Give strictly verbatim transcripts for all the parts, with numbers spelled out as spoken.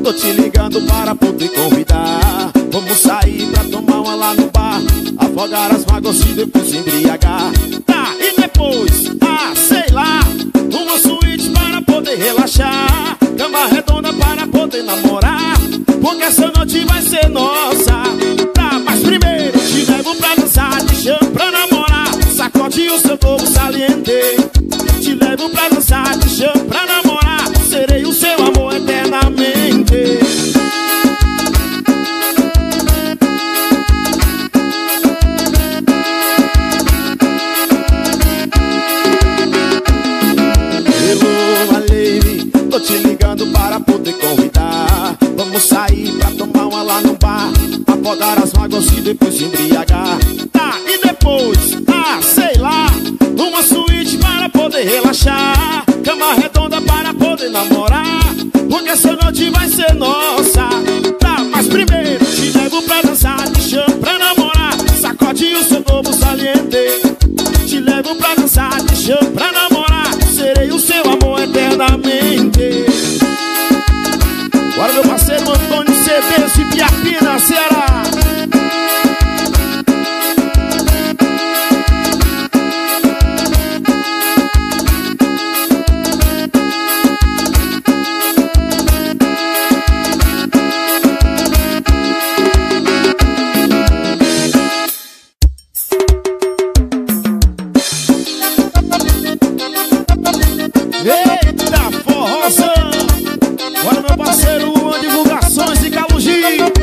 tô te ligando para poder convidar. Vamos sair pra tomar uma lá no bar, afogar as mágoas e depois embriagar. Tá, e depois, ah, sei lá, uma suíte para poder relaxar, cama redonda para poder namorar, porque essa noite vai ser nossa. Tá, mas primeiro te levo pra dançar, te chamo pra namorar, sacode o seu corpo saliente. Te levo pra dançar, te chamo pra namorar, serei o seu amor eternamente. Hello, my lady, tô te ligando para poder convidar. Vamos sair pra tomar uma lá no bar, afogar as mágoas e depois embriagar. Tá, e depois, ah, sei lá, uma suíte para poder relaxar, cama redonda para poder namorar, porque essa noite vai ser nossa. Tá, mas primeiro te levo pra dançar, te chamo pra namorar, sacode o seu corpo saliente. Te levo pra dançar, te chamo pra namorar, serei o seu amor eternamente. Bora, meu parceiro Antônio C D de Piapina, Ceará. Eita, forrozão! Bora, meu parceiro Luan Divulgações de Calugi.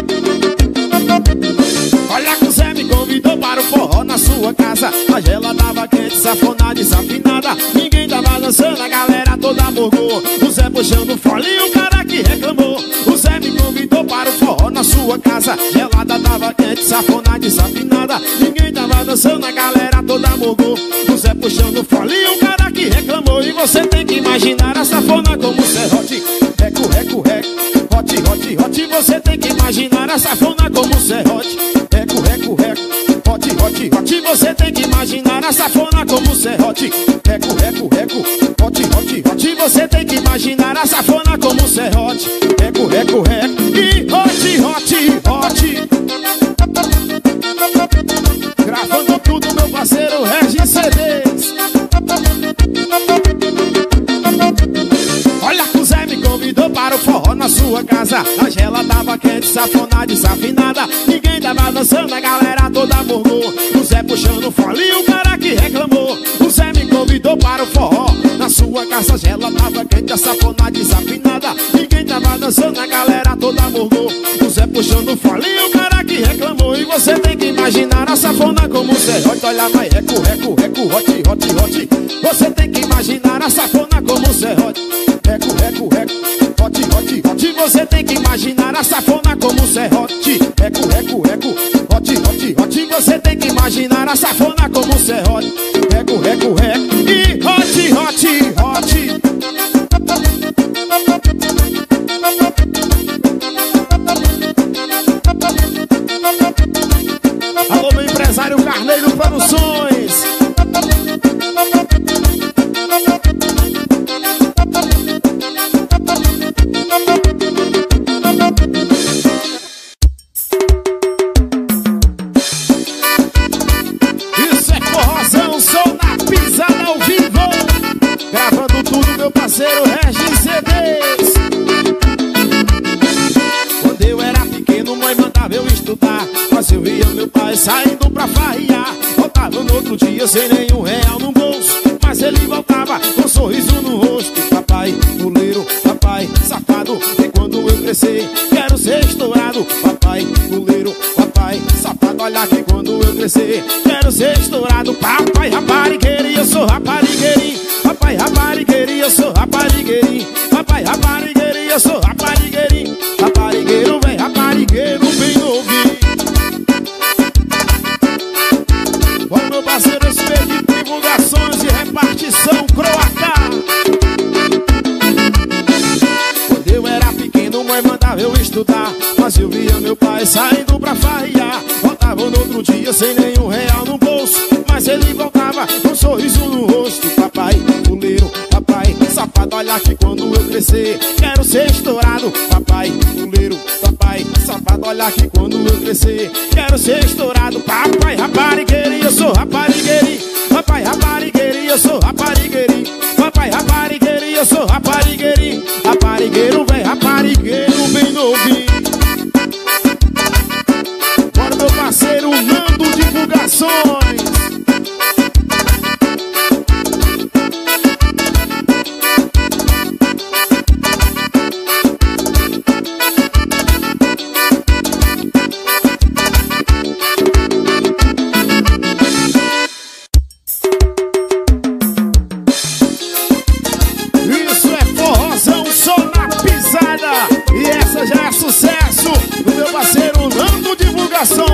Olha que o Zé me convidou para o forró na sua casa, mas ela tava quente, safona, desafinada, ninguém tava dançando, a galera toda morgou. O Zé puxando fole e o cara que reclamou. O Zé me convidou para o forró na sua casa, gelada tava quente, safona, desafinada, ninguém tava dançando, a galera toda morgou. O Zé puxando fole e o cara que reclamou. E você tem que imaginar a safona como serrote, reco, reco, reco, hot, hot, hot. Você tem que imaginar a safona como serrote, reco, reco, reco, hot, hot, hot. Você tem que imaginar a safona como serrote, reco, reco, reco, hot, hot, hot. Você tem que imaginar a safona como serrote, reco, reco, reco e hot, hot, hot. Gravando tudo, meu parceiro Regis C Ds. Olha que o Zé me convidou para o forró na sua casa, a gela tava quente, safona, desafinada, ninguém tava dançando, a galera toda morgou. O Zé puxando fole e o cara que reclamou. O Zé me convidou para o forró na sua casa, a gela tava quente, a safona, desafinada, ninguém tava dançando, a galera toda morgou. O Zé puxando fole e o cara que reclamou. E você tem que imaginar a safona como serrote. Olha, vai reco, reco, reco, hot, hot, hot. Você tem que imaginar a safona como serrote, reco, reco, reco, hot, hot, hot. Você tem que imaginar a safona como serrote, reco, reco, reco, hot, hot, hot. Você tem que imaginar a safona como serrote, reco, reco, reco e hot, hot, hot. Alô, meu empresário Carneiro Produções. Isso é forrozão, sou na pisada ao vivo. Gravando tudo, meu parceiro Regis C Ds. Quando eu era pequeno, mãe mandava eu estudar, mas eu via meu pai saindo pra farriar. Voltava no outro dia sem nenhum real no bolso, mas ele voltava com um sorriso no rosto. Papai, fuleiro, papai, safado, e quando eu crescer, quero ser estourado. Papai, fuleiro, papai, safado, olha que quando eu crescer, quero ser estourado. Papai, raparigueirinho, eu sou raparigueirinho. Papai, raparigueirinho, eu sou raparigueirinho. Papai, raparigueirinho, eu sou raparigueirinho. Raparigueiro, vem, raparigueiro, vem ouvir. Olha, meu parceiro, esse meio de divulgações e repartição croata. Quando eu era pequeno, mãe mandava tentava eu estudar, mas eu via meu pai saindo pra farriar. Voltava no outro dia sem nenhum real no bolso, mas ele voltava com um sorriso no rosto. Papai, fuleiro, papai, safado, olha que quando eu crescer quero ser estourado. Papai, fuleiro, papai, safado, olha que quando eu crescer quero ser estourado. Papai, raparigueiro, eu sou raparigueiro. Papai, raparigueiro, eu sou raparigueiro. Papai, raparigueiro, eu sou raparigueiro. Raparigueiro, vem, raparigueiro, bem novinho. Bora, meu parceiro Nando Divulgações. Já é sucesso do meu parceiro Nando Divulgações.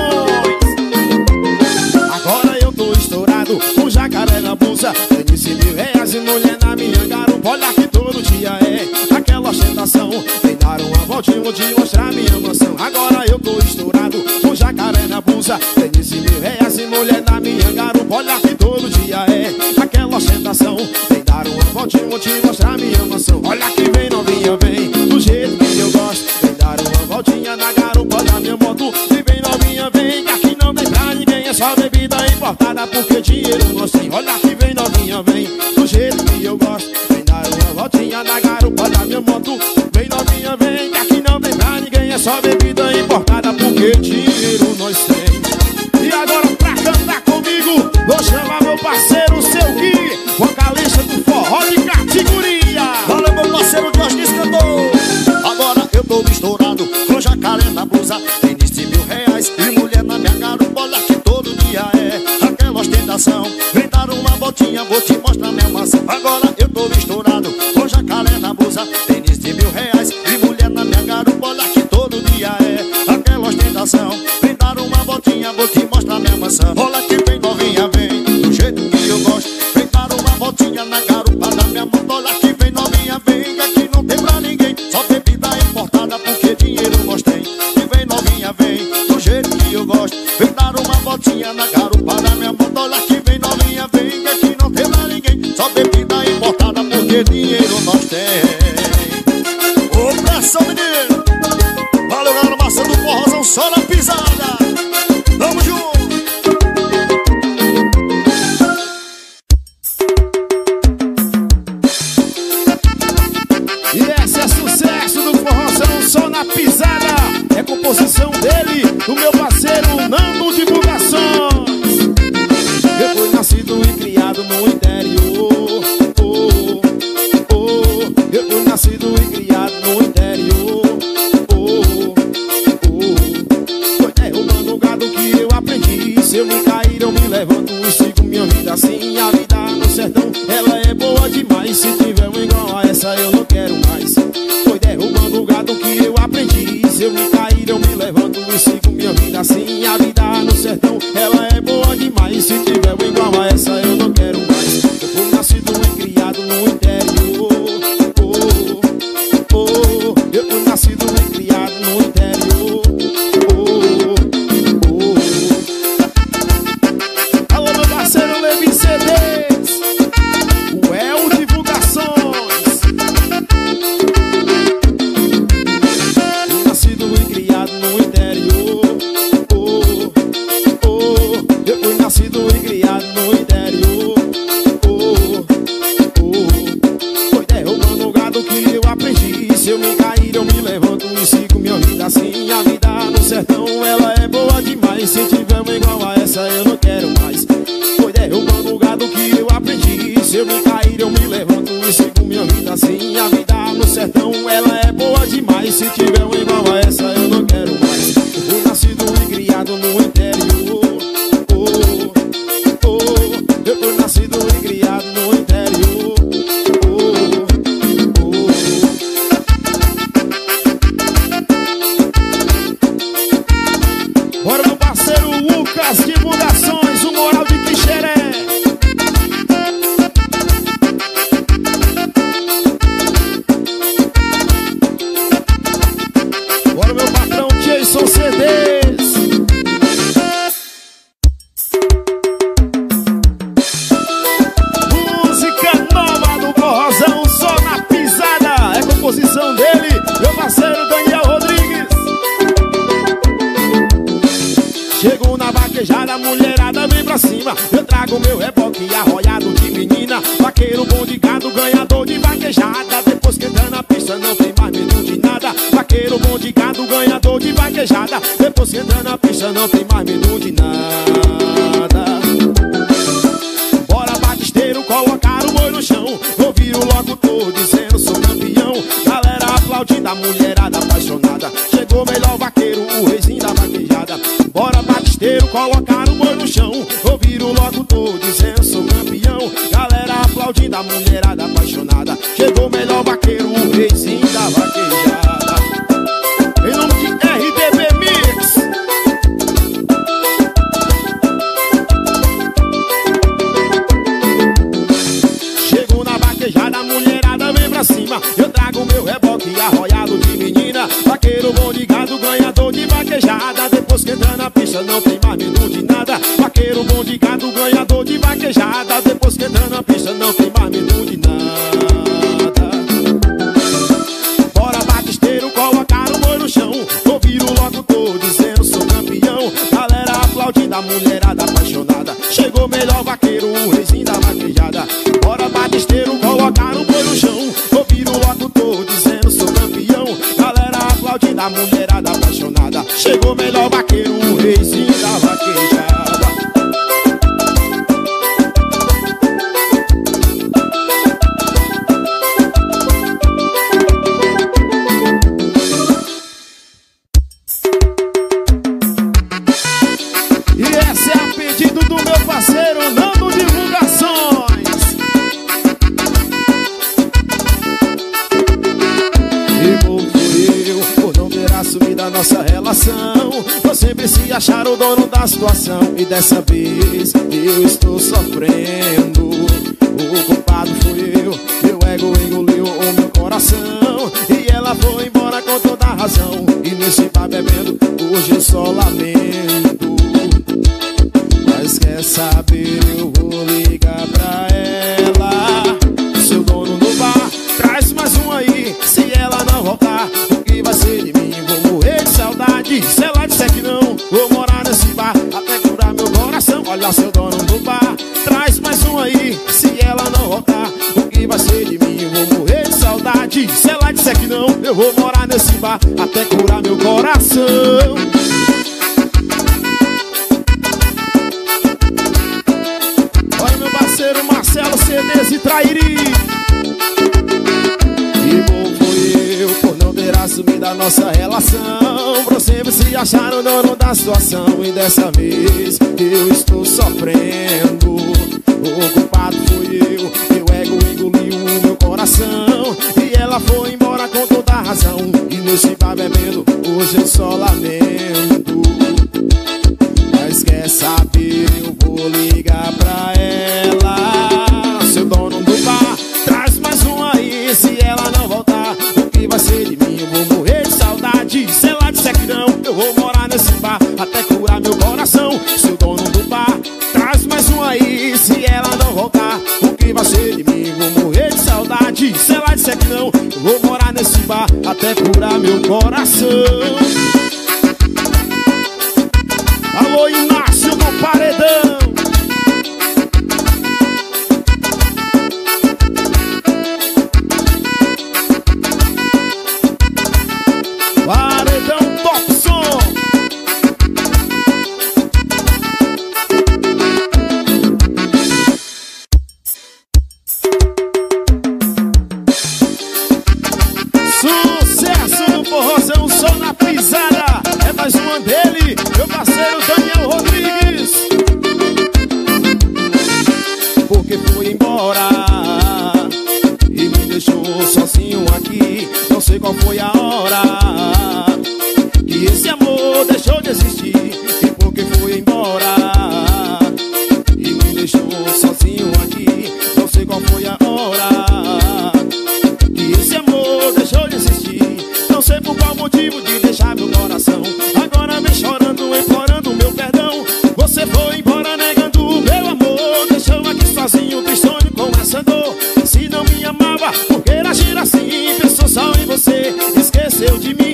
Agora eu tô estourado, com jacaré na blusa, tênis e mil reais e mulher na minha garupa. Olha que todo dia é aquela ostentação. Vem dar uma voltinha, vou te mostrar minha mansão. Agora eu tô estourado, com jacaré na blusa, tênis e mil reais e mulher na minha garupa. Olha que todo dia é aquela ostentação. Vem dar uma voltinha, vou te mostrar minha mansão. Olha que vem novinha, vem do jeito que eu gosto. Uma voltinha na garupa da minha moto. E vem novinha, vem, que aqui não tem pra ninguém. É só bebida importada, porque dinheiro nós tem. Olha que vem novinha, vem, do jeito que eu gosto. Vem dar uma voltinha na garupa da minha moto. Vem novinha, vem, que aqui não tem pra ninguém. É só bebida importada, porque dinheiro nós tem. E agora pra cantar comigo, vou chamar meu parceiro Seu Gui, vocalista do forró de categoria. Valeu, meu parceiro Diógenes cantou. Agora eu tô estourado, com jacaré na blusa, tênis de mil reais e mulher na minha garupa. Olha que todo dia é aquela ostentação. Vem dar uma voltinha, vou te mostrar minha mansão. Agora eu tô estourado, com jacaré na blusa, tênis de mil reais e mulher na minha garupa. Olha que todo dia é aquela ostentação. Vem dar uma voltinha, vou te mostrar minha mansão. Olha que vem novinha, vem, do jeito que eu gosto. Vem dar uma voltinha na garupa da minha moto. Olha que vem novinha, vem, que aqui não tem pra ninguém. Só bebida importada, porque dinheiro nós tem. E vem novinha, vem, do jeito que eu gosto. Vem dar uma voltinha na garupa da minha moto. Olha que vem novinha, vem, que aqui não tem pra ninguém. Só bebida importada, porque dinheiro nós tem. Ô, pressão, menino. Valeu, galera, massa do forrozão, só na pisada. Tamo junto. Só na pisada, é composição dele, do meu parceiro Nando Divulgações. Eu fui nascido e criado no interior. Oh, oh, oh. Eu fui nascido e criado no interior. Oh, oh. Foi derrubando o gado que eu aprendi. Se eu me cair eu me levanto e sigo minha vida assim. A vida no sertão, ela é boa demais. Se tiver uma igual a essa eu não quero mais. Foi derrubando o gado que eu aprendi. Se eu me cair eu me levanto e sigo minha vida assim. A vida no sertão, ela é boa demais. Se tiver uma igual a essa eu não quero mais. Eu fui nascido e criado no interior. Oh, oh, oh. Eu fui nascido e criado no interior. Oh, oh, oh. Alô, meu parceiro Levi C Ds, o El Divulgações. Fui nascido e criado no interior. Oh, oh. Eu fui nascido e criado no interior. Oh, oh. Foi derrubando o gado que eu aprendi. Se eu me cair eu me levanto e sigo minha vida assim. A vida no sertão, ela é boa demais. Se tiver uma igual a essa eu não quero mais. Foi derrubando o gado que eu aprendi. Se eu me cair eu me levanto e sigo minha vida assim. A vida no sertão, ela é boa demais. Se tiver uma igual a essa eu não quero mais. Eu fui nascido e criado no interior. Oh, oh. Eu fui nascido e criado no interior. Oh, oh. Bora, meu parceiro Lucas Divulgações, o moral de Quixeré. Anderson C Ds. Música nova do forrozão, só na pisada. É composição dele, meu parceiro Daniel Rodrigues. Chego na vaquejada, a mulherada vem pra cima. Eu trago meu reboque arroiado de menina. Vaqueiro bom de gado, ganhador de vaquejada. Depois que entra na pista não tem mais medo de nada. Vaqueiro bom de gado, ganhador de vaquejada. Depois que entra na pista não tem mais medo de nada. Bora batisteiro, colocar o boi no chão. Ouvir o locutor dizendo sou campeão. Galera aplaudindo, a mulherada apaixonada. Chegou o melhor vaqueiro, o reizinho da vaquejada. Bora batisteiro, colocar o boi no chão. Ouvir o locutor dizendo sou campeão. Galera aplaudindo, a mulherada apaixonada. Chegou o melhor vaqueiro, o reizinho da vaquejada. Em nome de R D B Mix. Chego na vaquejada, a mulherada vem pra cima. Eu trago meu reboque arroiado de menina. Vaqueiro bom de gado, ganhador de vaquejada. Depois que entra na pista não tem mais medo de nada. Vaqueiro bom de gado, ganhador de vaquejada. Depois que entra na pista não tem mais medo de nada. Bora batisteiro, colocar o boi no chão. Ouvir o locutor dizendo sou campeão. Galera aplaudindo, a mulherada apaixonada. Chegou o melhor vaqueiro, o reizinho da vaquejada. Bora batisteiro, colocar o boi no chão. Ouvir o locutor dizendo sou campeão. Galera aplaudindo, a mulherada apaixonada. Chegou o melhor vaqueiro, o reizinho da vaquejada. E essa é a pedido do meu parceiro Nando Divulgações. E bom fui eu por não ter assumido a nossa relação. Eu sempre se achar o dono da situação. E dessa vez eu estou sofrendo. O culpado fui eu, meu ego engoliu o meu coração. E ela foi embora com toda a razão. E nesse bar bebendo, hoje eu só lamento. Mas quer saber, eu vou ligar pra ela. Seu dono do bar, traz mais um aí. Se ela não voltar, o que vai ser de mim? Vou morrer de saudade. Se ela disser que não, vou morar nesse bar até curar meu coração. Olha, seu dono do bar, traz mais um aí. Se ela não voltar, o que vai ser de mim? Vou morrer de saudade. Se ela disser que não, eu vou morar nesse bar até curar meu coração. Olha meu parceiro Marcelo C Ds e Trairi. E bom fui eu por não ter assumido a nossa relação. Por sempre se achar o dono da situação. E dessa vez eu estou sofrendo. O culpado fui eu, meu ego engoliu o meu coração. E ela foi embora com toda a razão. E nesse bar bebendo, hoje eu só lamento. Mas quer saber, eu vou ligar pra ela. Seu dono do bar, traz mais um aí. Se ela não voltar, o que vai ser de mim? Eu vou morrer de saudade. Se ela disser que não, eu vou morar nesse bar até curar meu coração. Seu dono do bar, traz mais um aí. Se ela não voltar, o que vai ser de mim? Eu vou morrer de saudade. Se ela disser que não, eu vou morar nesse bar até curar meu coração. Alô, Inácio do Paredão. Paredão Top Som. Sucesso no forrozão, só na pisada. É mais uma dele, meu parceiro Daniel Rodrigues.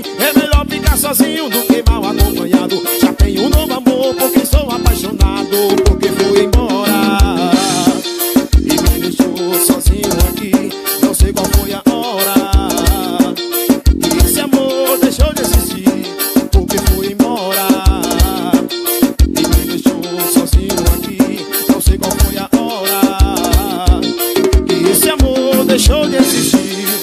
é melhor ficar sozinho do que mal acompanhado. Já tenho um novo amor porque sou apaixonado, porque fui embora e me deixou sozinho aqui. Não sei qual foi a hora que esse amor deixou de existir, porque fui embora e me deixou sozinho aqui. Não sei qual foi a hora que esse amor deixou de existir.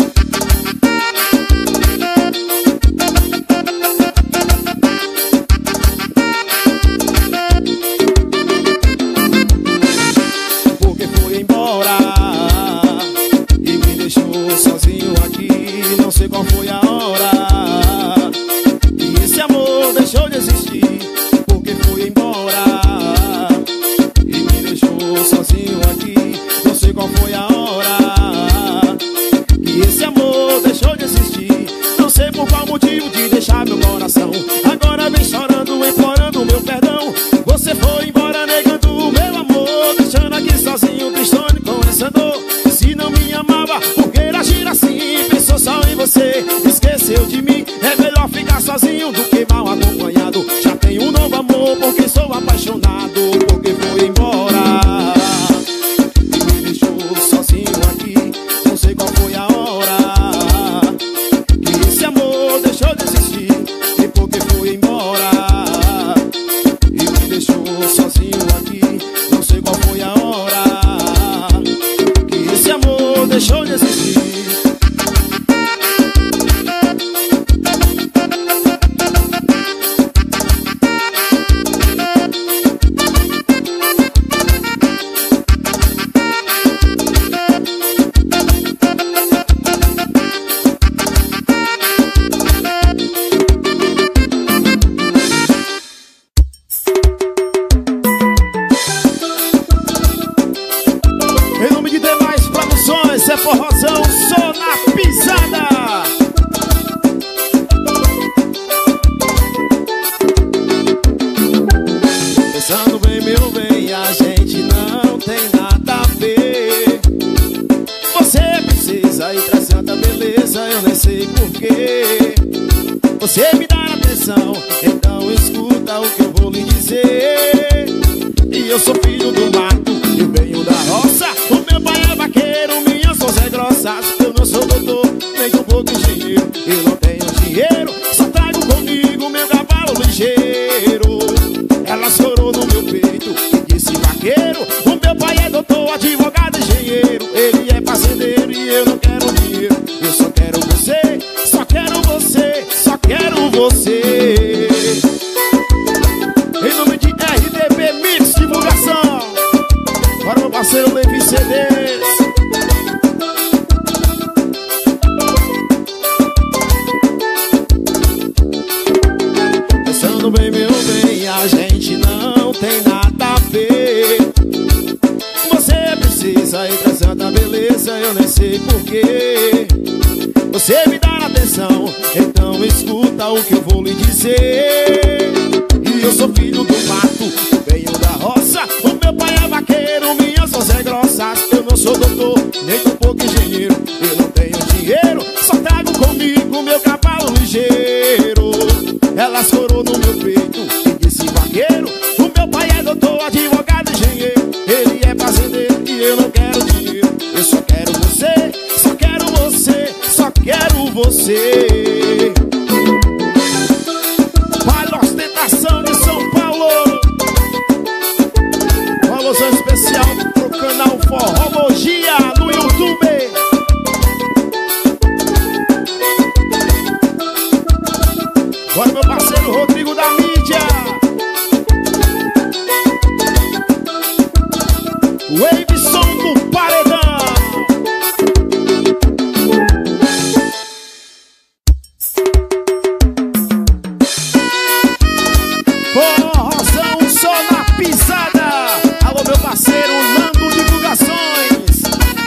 Porque fui embora e me deixou sozinho aqui. Não sei qual foi a hora que esse amor deixou de existir, porque fui embora e me deixou sozinho aqui. Não sei qual foi a hora que esse amor deixou de existir. Não sei por qual motivo de deixar meu coração. Agora vem chorando, implorando meu perdão. Você foi embora negando o meu amor, deixando aqui sozinho, tristone com essa dor. Se não me amava, por que agir assim? Pensou só em você, esqueceu de mim. É melhor ficar sozinho do que mal acompanhado. Já tenho um novo amor porque sou apaixonado, porque foi embora e me deixou sozinho aqui. Não sei qual foi a hora que esse amor deixou de existir, e porque fui embora e me deixou sozinho aqui. Não sei qual foi a hora que esse amor deixou de existir. Em nome de demais produções, é forrozão, só na pisada. Pensando bem, meu bem, a gente não tem nada a ver. Você precisa ir pra santa beleza, eu nem sei porquê. Você me dá atenção, então escuta o que eu vou lhe dizer. E eu sou filho do mato, eu venho da roça. O meu pai é vaqueiro, minhas mãos é grossas. Eu não sou doutor, nem um pouco engenheiro. Eu não tenho dinheiro, só trago comigo meu cavalo ligeiro. Ela chorou no meu peito e disse vaqueiro. O meu pai é doutor, advogado, engenheiro. Ele é fazendeiro e eu não quero dinheiro. Eu só quero você, só quero você, só quero você. Em nome de R D B Mix Divulgação, para o meu parceiro Levi C Ds. Pensando bem, meu bem, a gente não tem nada a ver. Você precisa ir pra santa beleza, eu nem sei porquê. Você me dá atenção, então escuta o que eu vou lhe dizer. E eu sou filho do mato, eu venho da roça. O meu pai é vaqueiro, minhas mãos é grossas. Eu não sou doutor, nem um pouco engenheiro. Eu não tenho dinheiro, só trago comigo meu cavalo ligeiro. Ela chorou no meu peito e disse vaqueiro. O meu pai é doutor, advogado, engenheiro. Ele é fazendeiro e eu não quero dinheiro. Eu só quero você, só quero você, só quero você. Vale Ostentação de São Paulo. Valorão especial pro canal Forrologia no YouTube. Agora meu parceiro Rodrigo da mídia. Waveson do Paredão. Forrozão só na pisada. Alô meu parceiro Nando Divulgações.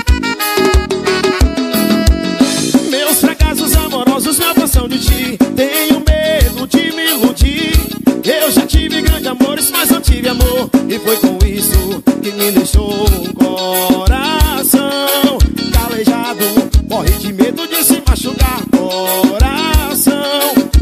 Meus fracassos amorosos me avançam de ti. Tenho medo de me iludir. Eu já tive grandes amores, mas não tive amor. E foi com isso que me deixou um coração calejado. Morre de medo de se machucar. Coração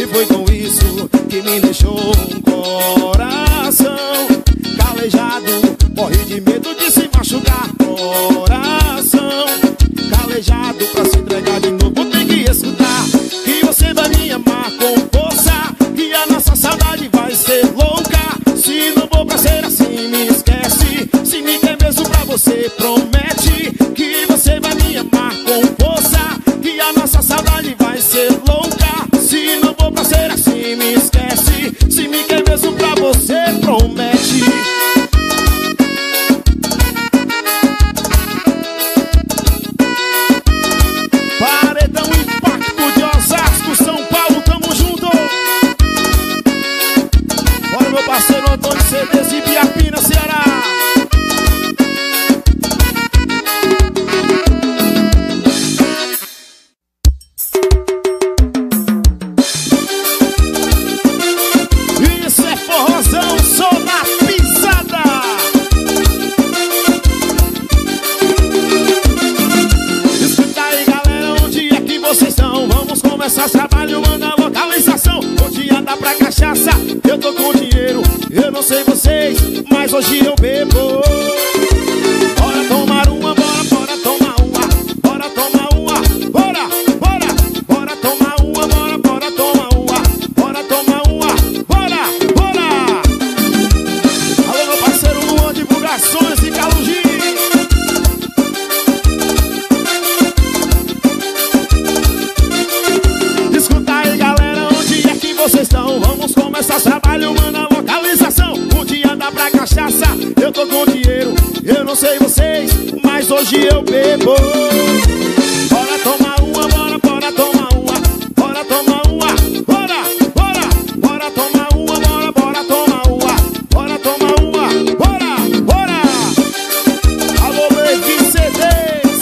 foi com isso que me deixou um coração calejado? Morri de medo de se machucar. Coração calejado, pra se entregar de novo tem que escutar que você vai me amar com força, que a nossa saudade vai ser louca. Se não for pra ser assim, me esquece. Se me quer mesmo pra você, promete que você vai me amar com força, que a nossa saudade vai ser louca. Se não for pra ser assim, me esquece. Se me quer mesmo pra você, promete. Paredão Impacto de Osasco, São Paulo, tamo junto. Bora, meu parceiro Antônio C Ds de Biapina, Ceará. Isso é forrozão, só na pisada. Escuta aí, galera, onde é que vocês estão? Vamos começar esse trabalho, manda a localização. O dia dá pra cachaça, eu tô com dinheiro. Eu não sei vocês, mas hoje eu bebo. Bora tomar uma, bora, bora tomar uma. Bora tomar uma, bora, bora. Bora tomar uma, bora, bora tomar uma. Bora tomar uma, bora, bora. Alô, meu parceiro Luan, divulgações de Calugi. Escuta aí, galera, onde é que vocês estão? Vamos começar esse trabalho, manda a localização. O dia dá pra cachaça, eu tô com dinheiro. Eu não sei vocês, mas hoje eu bebo. Bora tomar uma, bora, bora tomar uma. Bora tomar uma, bora, bora. Bora tomar uma, bora, bora tomar uma. Bora tomar uma, bora, bora. Alô, Levi C Ds.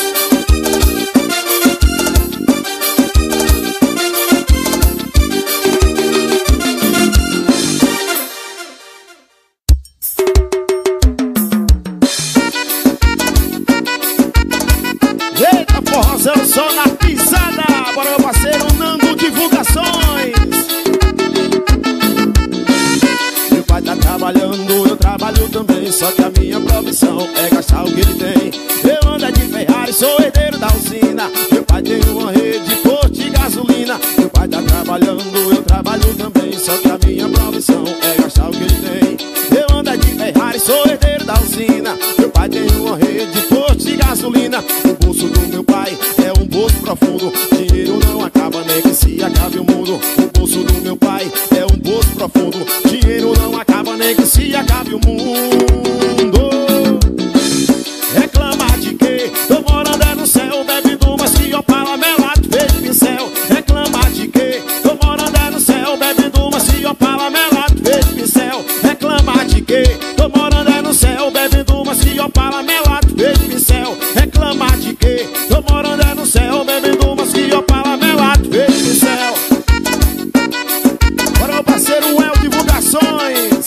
Eita, forrozão só na pisada. Bora, meu parceiro Nando Divulgações. Meu pai tá trabalhando, eu trabalho também. Só que a minha profissão é gastar o que ele tem. Eu ando de Ferrari, sou herdeiro da usina. Meu pai tem uma rede de posto de gasolina. Meu pai tá trabalhando, eu trabalho também. Só que a minha profissão é gastar o que ele tem. Eu ando de Ferrari, sou herdeiro da usina. Meu pai tem uma rede de posto de gasolina. O bolso do meu pai é um bolso profundo. Dinheiro não acaba nem que se acabe o mundo. O bolso do meu pai é um bolso profundo. Dinheiro não acaba nem que se acabe o mundo. Reclamar de quê? Tô morando é no céu, bebendo umas que opala melado feito pincel. Reclamar de quê? Tô morando é no céu, bebendo umas que opala melado feito pincel. Reclamar de quê? Tô morando é no céu, bebendo umas que opala melado feito pincel. Reclamar de quê? Tô morando é no céu, bebendo umas que opala melado feito pincel. Bora, meu parceiro El Divulgações.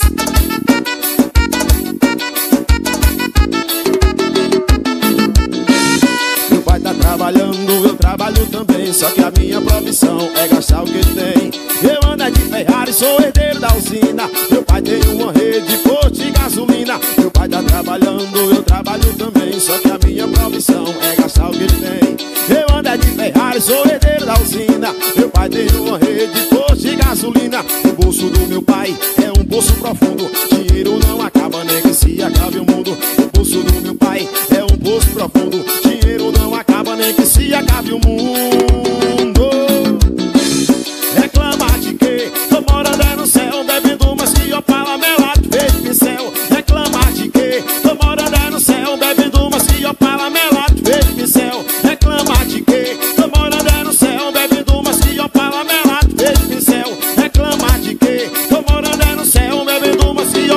Meu pai tá trabalhando, eu trabalho também. Só que a minha profissão é gastar o que ele tem. Eu ando de Ferrari, sou herdeiro da usina. Meu pai tem uma rede de posto de gasolina. Meu pai tá trabalhando, eu trabalho também. Só que a minha profissão é gastar o que ele tem. Eu ando de Ferrari, sou herdeiro da usina. Meu pai tem uma rede de posto de gasolina. O bolso do meu pai é um bolso profundo. Dinheiro não acaba nem que se acabe o mundo. O bolso do meu pai é um bolso profundo. Dinheiro não acaba nem que se acabe o mundo. Reclamar de quê? Tô morando é no céu, bebendo umas que opala melado feito pincel. Reclamar de quê? Tô morando é no céu, bebendo umas que opala melado feito pincel. Reclamar de quê? Tô morando é no céu, bebendo umas que opala melado feito pincel. Reclamar de quê? Tô morando é no céu, bebendo umas que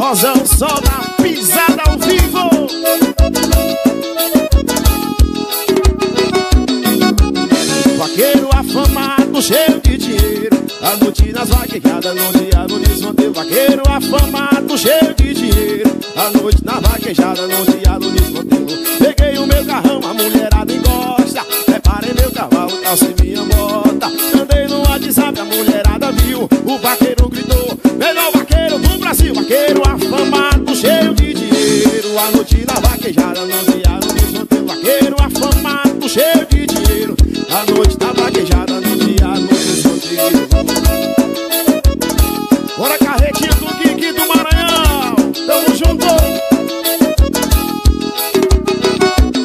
forrozão, só na pisada ao vivo. Vaqueiro afamado, cheio de dinheiro, a noite nas vaquejadas, no dia no desmonteiro. Vaqueiro afamado, cheio de dinheiro, a noite na vaquejada, no dia no desmonteiro. Peguei o meu carrão, a mulherada encosta, preparei meu cavalo, calcei minha bota. Andei no WhatsApp, a mulherada viu, o vaqueiro gritou: melhor vaqueiro do Brasil. Vaqueiro afamado, cheio de dinheiro, a noite na vaquejada, no dia no desmonteiro. Vaqueiro afamado, cheio de dinheiro, a noite na vaquejada, no dia no desmonteiro. Bora, carretinha do Kiki do Maranhão, tamo junto.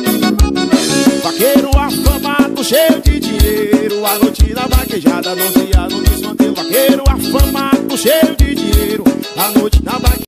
Vaqueiro afamado, cheio de dinheiro, a noite na vaquejada, no dia